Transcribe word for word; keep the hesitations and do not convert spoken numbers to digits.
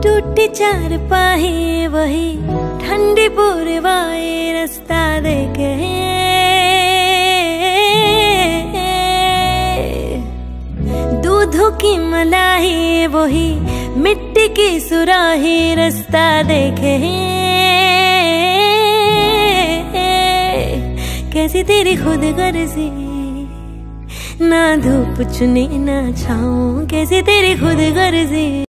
टूटी चार पाही वही ठंडी पूर्वाए रास्ता देखे, दूधों की मलाई वही मिट्टी की सुराही रास्ता देखे। कैसी तेरी खुद गर्जी, ना धूप चुनी ना छाऊं, कैसी तेरी खुद गर्जी।